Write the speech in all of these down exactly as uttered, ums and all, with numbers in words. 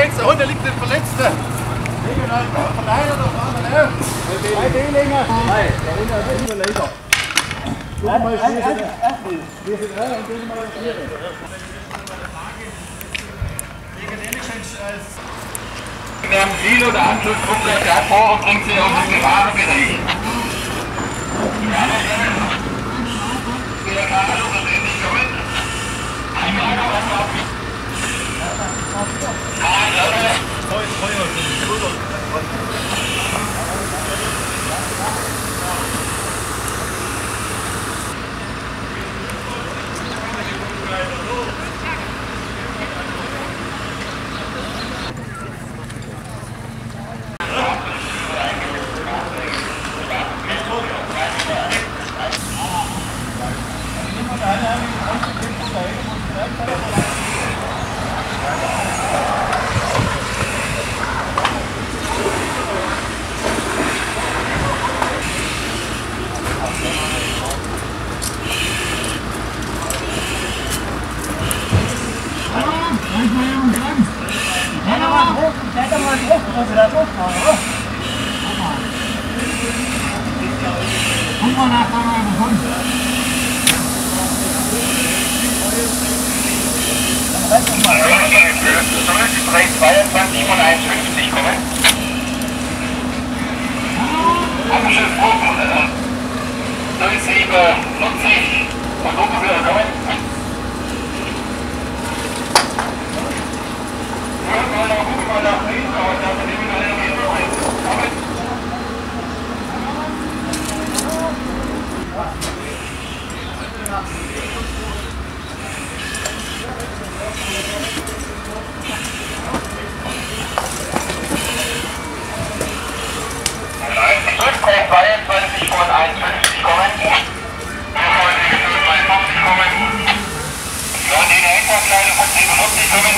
rechts, da unten liegt der Verletzte. Liegen da von einer nach der anderen. Zwei D-Linger. Nein, der Linger ist nicht überlegt. Guck mal, wir sind wir sind drei und gehen mal auf vier. Wir haben Ziel oder Anschlussdruck der vor und bringt sie auf das Gefahrenbereich. Ja, das ist es. Wir kann also persönlich kommen. Einmal noch einmal. Nein, Leute. Voll, Feuer. zweiundzwanzig und einundfünfzig kommen. Anschlussdruck null sieben vierzig und ungefähr kommen. Ja, mal nach oben, mal nach links, aber da sind wir alle noch hin. Kommen. zweiundzwanzig und einundfünfzig kommen. zweiundfünfzig kommen. So, die Einsatzleiter von siebenundvierzig kommen.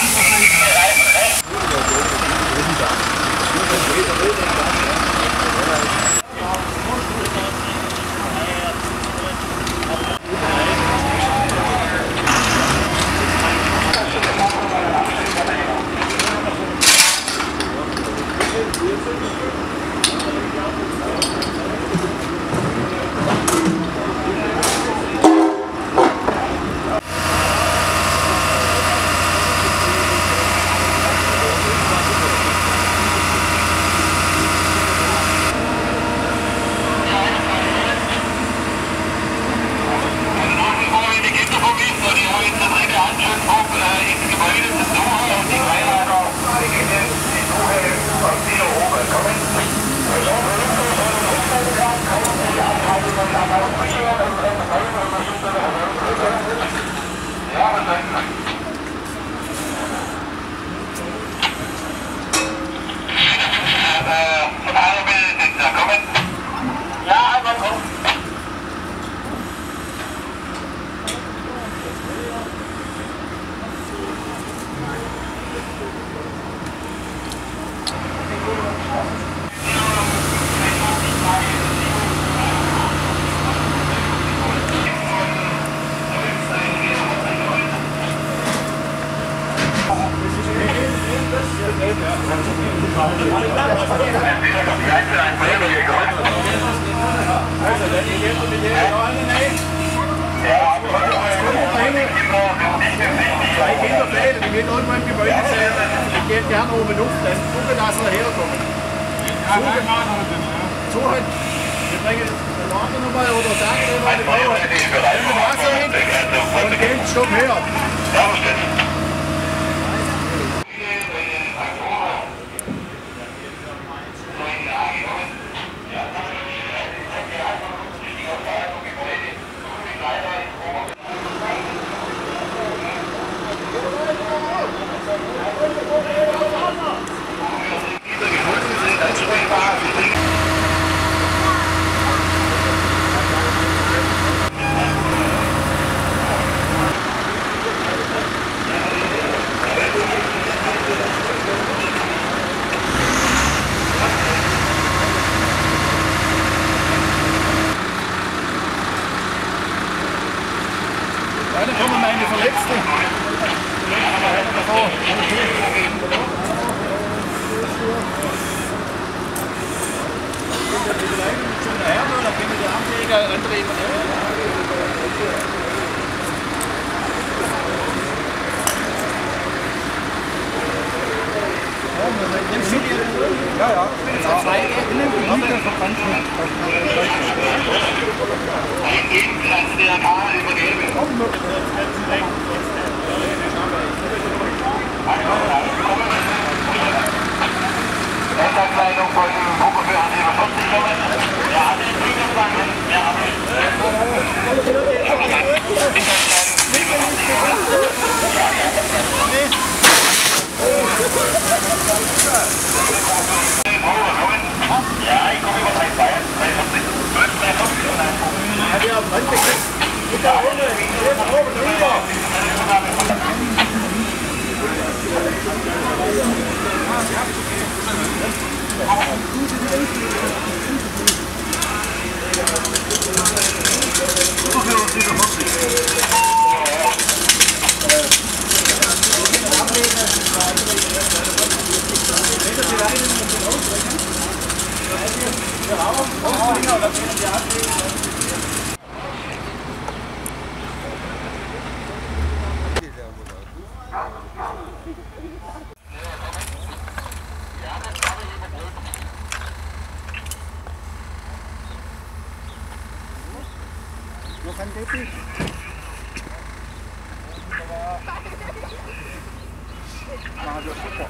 Zwei Kinder fehlen, die gehen irgendwo im Gebäude sehen, die gehen gerne oben auf, dann gucken, dass sie herkommen. Suchen, wir bringen den Laden nochmal oder sagen wir mal, die Frau, wenn wir Wasser hin und gehen den Stopp her. Dann kommen meine Verletzten. Ja, ja. Eingeben, kannst du der K übergeben. Wetterkleidung von Gruppe für vierzig kommen. Ja, hat den Fliegerplan. Ja, ja, ich komme über drei Bayern. Noch ein Teppich. Ja, das ist super.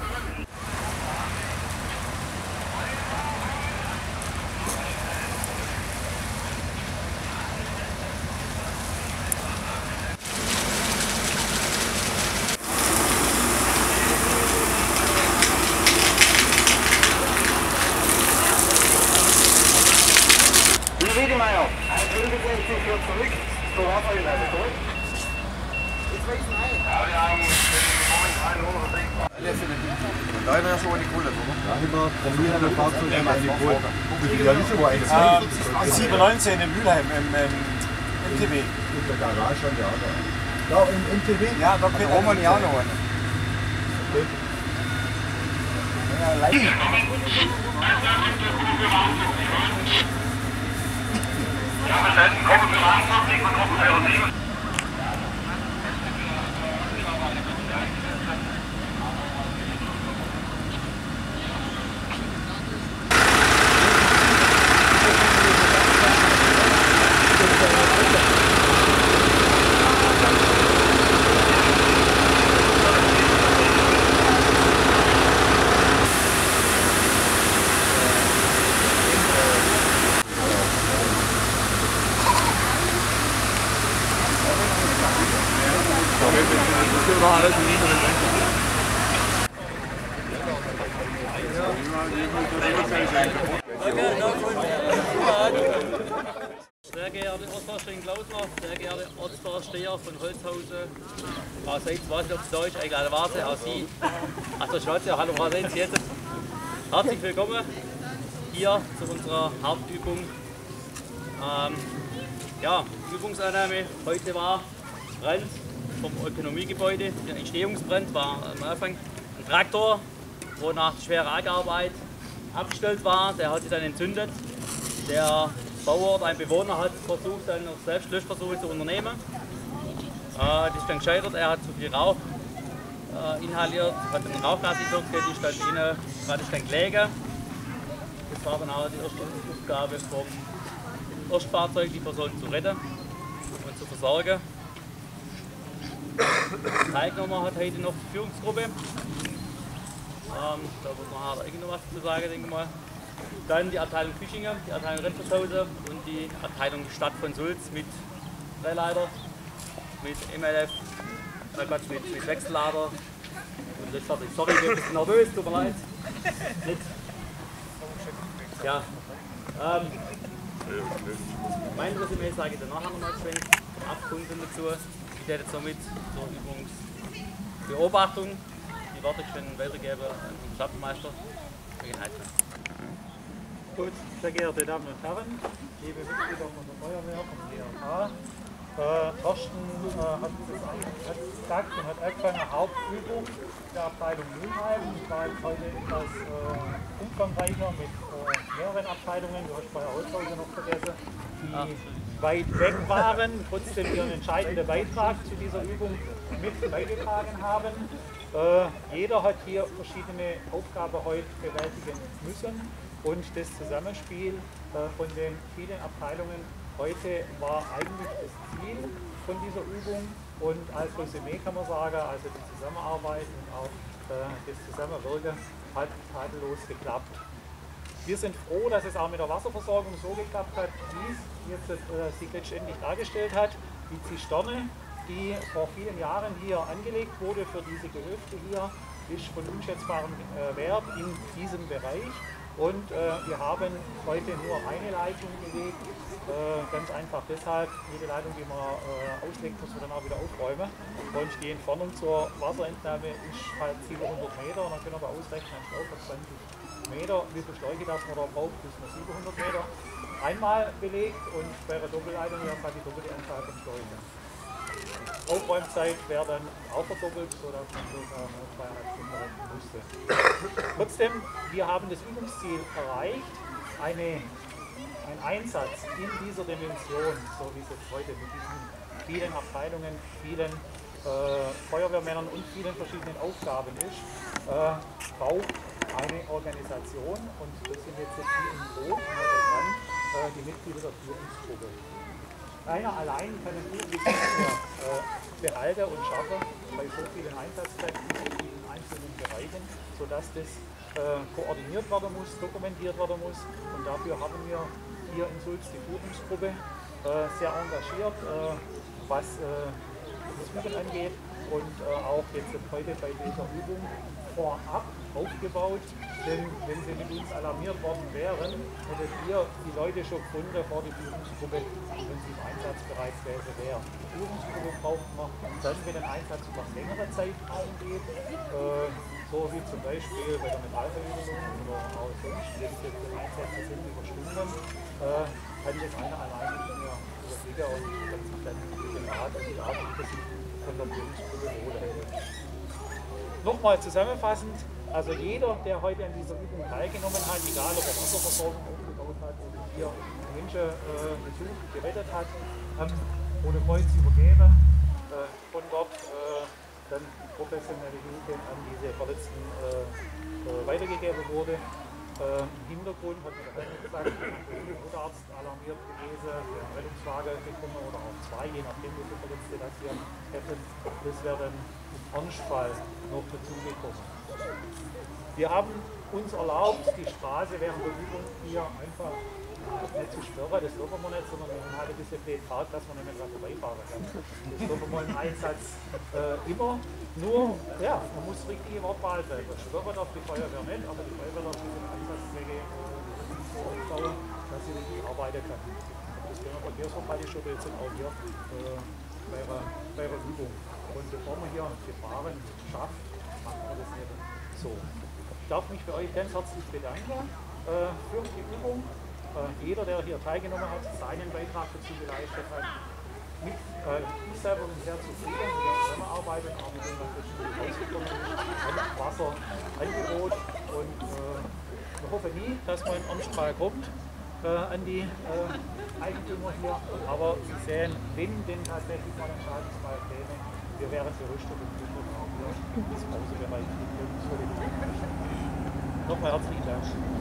Wiedemeyer, einhundertsechzig für zurück. So war es also zurück. Jetzt weiß ich ein. Ja, wir haben momentan nur noch sechs. Da haben wir ja schon eine Kohle, oder? Da haben wir probieren ein Fahrzeug an eine Kohle. Guck, ja nicht so eines. Die siebenundneunzig in Mülheim im M T B. In der Garage an der anderen. Ja, im M T B? Ja, da können wir Roman ja noch eine. Ja, leicht. Ja, verstanden. Gruppe für achtundzwanzig und Gruppe für sieben. Sehr geehrte Ortsvorsteherin Klausner, sehr geehrte Ortsvorsteher von Holzhausen, Frau Seitz, weiß nicht, ob es Deutsch, egal, warte, auch Sie, also Schwarze, hallo Frau Seitz, jetzt. Herzlich willkommen hier zu unserer Hauptübung. Ähm, ja, Übungsannahme, heute war Brand vom Ökonomiegebäude, der Entstehungsbrand war am Anfang ein Traktor, wo nach schwerer Ackarbeit abgestellt war, der hat sich dann entzündet. Der Bauer, ein Bewohner, hat versucht, dann noch Selbstlöschversuche zu unternehmen. Äh, das ist dann gescheitert, er hat zu viel Rauch äh, inhaliert, hat einen Rauchgaseinfluss gehabt, ist dann innen praktisch dann gelegen. Das war dann auch die erste Aufgabe vom Erstfahrzeug, die Person zu retten und zu versorgen. Teilgenommen hat heute noch die Führungsgruppe. Ähm, da wird man irgend noch was zu sagen, denke ich mal. Dann die Abteilung Fischingen, die Abteilung Rentnershause und die Abteilung Stadt von Sulz mit Drehleiter, mit M L F, äh Quatsch, mit, mit Wechsellader und das fertig. Sorry, ich bin ein bisschen nervös, tut mir leid. Nicht. Ja. Ähm, mein Resümee sage ich danach nochmal geschwind, Abkunden dazu. Ich werde somit zur Übungsbeobachtung die Worte schön weitergeben an den Stadtmeister. Gut, sehr geehrte Damen und Herren, liebe Mitglieder von der Feuerwehr, vom D R K, äh, Thorsten äh, hat hat es hat gesagt und hat angefangen, eine Hauptübung der Abteilung Mülheim. Ich war jetzt heute etwas äh, umfangreicher mit äh, mehreren Abteilungen, du hast vorher Holzhausen noch vergessen, die Ach. weit weg waren, trotzdem ihren entscheidenden Beitrag zu dieser Übung mit beigetragen haben. Äh, jeder hat hier verschiedene Aufgaben heute bewältigen müssen und das Zusammenspiel äh, von den vielen Abteilungen heute war eigentlich das Ziel von dieser Übung und als Resümee kann man sagen, also die Zusammenarbeit und auch äh, das Zusammenwirken hat tadellos geklappt. Wir sind froh, dass es auch mit der Wasserversorgung so geklappt hat, wie es jetzt äh, sich letztendlich dargestellt hat. Die Zisterne, die vor vielen Jahren hier angelegt wurde für diese Gehöfte hier, ist von unschätzbarem äh, Wert in diesem Bereich. Und äh, wir haben heute nur eine Leitung gelegt, äh, ganz einfach deshalb, jede Leitung, die man äh, auslegt, muss man dann auch wieder aufräumen. Und die Entfernung zur Wasserentnahme ist halt siebenhundert Meter und dann können wir ausrechnen, ein Schlauch von zwanzig Meter, wie viel Schläuche das man da braucht, bis man siebenhundert Meter einmal belegt und bei der Doppelleitung wäre es halt die doppelte Anzahl von Schläuchen. Aufräumzeit wäre dann auch verdoppelt, sodass man sogar zweieinhalb Stunden rechnen musste. Trotzdem, wir haben das Übungsziel erreicht, eine, ein Einsatz in dieser Dimension, so wie es jetzt heute mit diesen vielen Abteilungen, vielen äh, Feuerwehrmännern und vielen verschiedenen Aufgaben ist, äh, braucht eine Organisation und das sind jetzt hier im Boot dran, äh, die Mitglieder der Führungsgruppe. Keiner allein kann den Überblick äh, behalten und schaffen bei so vielen Einsatzkräften, so vielen einzelnen Bereichen, sodass das äh, koordiniert werden muss, dokumentiert werden muss. Und dafür haben wir hier in Sulz die Führungsgruppe äh, sehr engagiert, äh, was äh, das Üben angeht und äh, auch jetzt heute bei dieser Übung vorab aufgebaut, denn wenn sie mit uns alarmiert worden wären, hättet ihr die Leute schon gefunden vor die Führungsgruppe, wenn sie im Einsatz bereits gewesen wären. Die Führungsgruppe braucht man dann, wenn ein Einsatz über längere Zeitraum geht, äh, so wie zum Beispiel bei der Metallverübung oder auch sonst, wenn es jetzt Einsätze sind über Stunden, äh, kann das einer alleine nicht mehr überblicken und kann sich dann den Rat und die Art von der Führungsgruppe holen. Nochmal zusammenfassend, also jeder, der heute an dieser Übung teilgenommen hat, egal ob er Wasserversorgung aufgebaut hat oder hier Menschen äh, besucht, gerettet hat, ähm, ohne Kreuz übergeben, äh, von dort äh, dann professionelle Hilfe an diese Verletzten äh, äh, weitergegeben wurde. Äh, Im Hintergrund hat mir der gesagt, der Notarzt alarmiert gewesen, der Rettungswagen gekommen oder auch zwei, je nachdem wie viele Verletzte das hier hätten. Das wäre dann im Ernstfall noch dazugekommen. Wir haben uns erlaubt, die Straße während der Übung hier einfach nicht zu sperren, das dürfen wir nicht, sondern wir haben halt ein bisschen blöd Park, dass man nicht mehr dran vorbeifahren kann. Das dürfen wir im Einsatz äh, immer. Nur, ja, man muss die richtige Wortwahl treffen. Sperren darf die Feuerwehr nicht, aber die Feuerwehr darf diese Einsatzzwecke so aufbauen, dass sie richtig arbeiten kann. Das Thema Verkehrsverteidigung ist jetzt auch hier äh, bei, der, bei der Übung. Und bevor man hier Gefahren schafft, machen wir das nicht so. Ich darf mich für euch ganz herzlich bedanken äh, für die Übung. Äh, jeder, der hier teilgenommen hat, seinen Beitrag dazu geleistet hat. Mit, äh, ich selber bin sehr zufrieden mit der Zusammenarbeit und auch mit dem, was jetzt schon rausgekommen ist, an Wasser, Angebot. Und äh, ich hoffe nie, dass man in Ernstfall kommt äh, an die äh, Eigentümer hier. Aber Sie sehen, wenn denn tatsächlich mal ein Schadensfall käme, wir wären gerüstet und wir würden auch hier in diesem Hausebereich nochmal herzlichen Dank.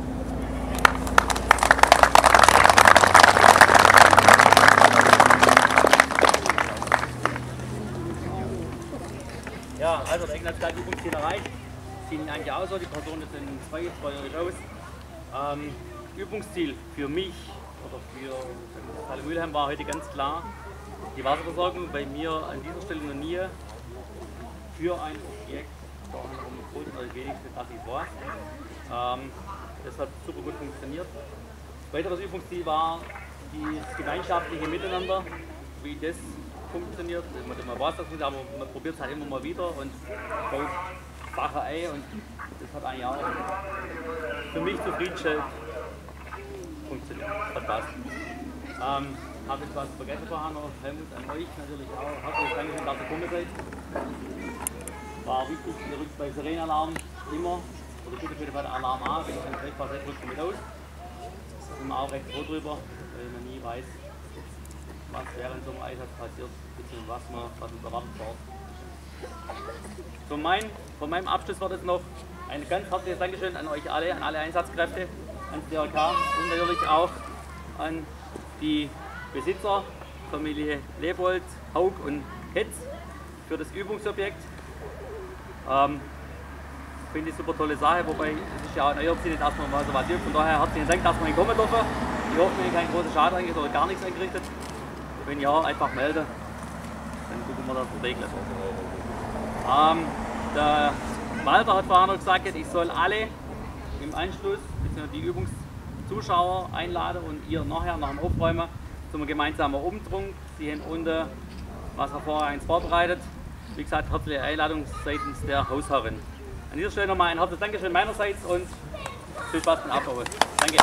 Ja, also der Engel hat das Übungsziel erreicht. Sehen eigentlich auch so, die Personen sind zwei, zwei aus. Ähm, Übungsziel für mich oder für Halle Mülheim war heute ganz klar, die Wasserversorgung bei mir an dieser Stelle noch nie für ein Objekt um großen oder wenigsten das ich war. Ähm, das hat super gut funktioniert. Weiteres Übungsziel war das gemeinschaftliche Miteinander, wie das funktioniert. Man, man weiß das nicht, aber man probiert es halt immer mal wieder und baut Sachen ein und das hat eigentlich auch für mich zufriedenstellend funktioniert. Hat passt. Ähm, habe ich was vergessen, Herr Hanner, Helmut, an euch natürlich auch. Herzlich Dank ihr gekommen seid. War wichtig, ihr rückt bei Sirenenalarm immer, oder bitte bitte bei der Alarm an, wenn ihr kein Greifbar seid, rückt ihr mit aus. Da sind wir auch recht froh drüber, weil man nie weiß, was während so einem Einsatz passiert, beziehungsweise was man, was uns erwartet vor Ort. Von, mein, von meinem Abschluss wird jetzt noch ein ganz herzliches Dankeschön an euch alle, an alle Einsatzkräfte, ans D R K und natürlich auch an die Besitzer, Familie Lebold, Haug und Hetz für das Übungsobjekt. Ähm, Finde ich eine super tolle Sache, wobei es ist ja in eurem Sinne, dass man mal so was übt. Von daher herzlichen Dank, dass wir hinkommen dürfen. Ich hoffe, wir haben keinen großen Schaden angerichtet oder gar nichts angerichtet. Wenn ja, einfach melden, dann gucken wir das regeln. Ähm, der Walter hat vorhin noch gesagt, ich soll alle im Anschluss, beziehungsweise die Übungszuschauer einladen und ihr nachher nach dem Aufräumen zum gemeinsamen Umtrunk. Sie haben unten was er vorher eins vorbereitet. Wie gesagt, herzliche Einladung seitens der Hausherrin. An dieser Stelle nochmal ein herzliches Dankeschön meinerseits und viel Spaß beim Abbau. Danke.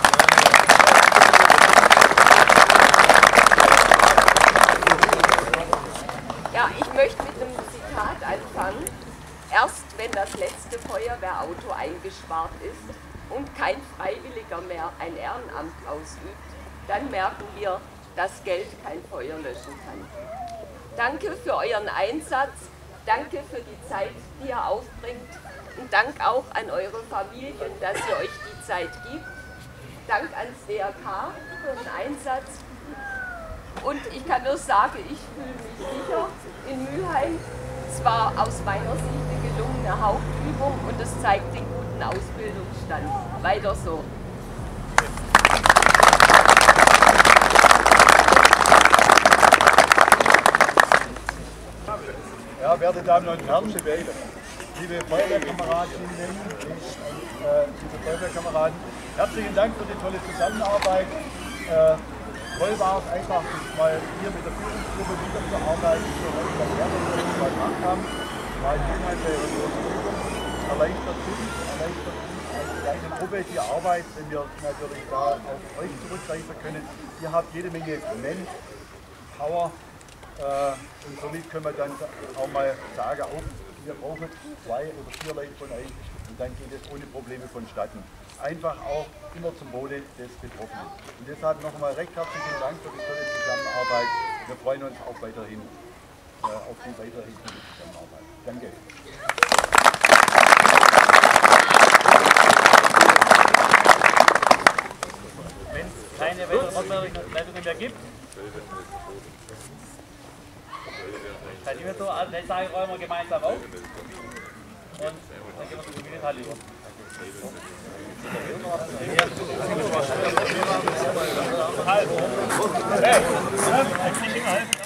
Ja, ich möchte mit einem Zitat anfangen. Erst wenn das letzte Feuerwehrauto eingespart ist und kein Freiwilliger mehr ein Ehrenamt ausübt, dann merken wir, dass Geld kein Feuer löschen kann. Danke für euren Einsatz, danke für die Zeit, die ihr aufbringt und Dank auch an eure Familien, dass ihr euch die Zeit gibt. Dank ans D R K für den Einsatz. Und ich kann nur sagen, ich fühle mich sicher in Mülheim. Es war aus meiner Sicht eine gelungene Hauptübung und es zeigt den guten Ausbildungsstand. Weiter so. Ja, werte Damen und Herren, liebe Feuerwehrkameradinnen und äh, liebe Feuerwehrkameraden, herzlichen Dank für die tolle Zusammenarbeit. Äh, toll war es einfach, mal hier mit der Führungsgruppe wiederzuarbeiten, so was wir das mal gemacht haben. War in Mülheim bei einer großen Übung. Erleichtert uns, erleichtert uns als kleine Gruppe die Arbeit, wenn wir natürlich da auf euch zurückgreifen können. Ihr habt jede Menge Manpower. Äh, und somit können wir dann auch mal sagen, auch, wir brauchen zwei oder vier Leute von euch und dann geht es ohne Probleme vonstatten. Einfach auch immer zum Wohle des Betroffenen. Und deshalb nochmal recht herzlichen Dank für die tolle Zusammenarbeit. Wir freuen uns auch weiterhin äh, auf die weitere Zusammenarbeit. Danke. Wenn es keine weiteren Wortmeldungen mehr gibt, dann nehmen wir so, also ich sage, räumen wir gemeinsam auf und dann gehen wir zum Gegenteil über. Halb. Hey,